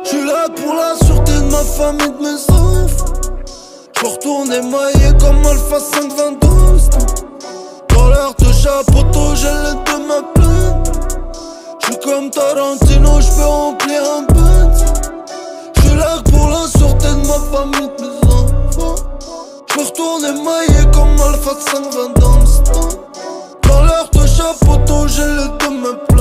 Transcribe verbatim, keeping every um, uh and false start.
J'suis là pour la sûreté de ma famille, de mes enfants. J'peux retourner maillé comme Alpha cinq vingt-deux. Dans l'air de chapeauto, j'ai l'aide de ma plainte. J'suis comme Tarantino, j'peux remplir un Benz. J'suis là pour la sûreté de ma famille, de mes enfants. J'peux retourner maillé comme Alpha cinq vingt dans le stand. Dans l'air de chapeauto, j'ai l'aide de ma plainte.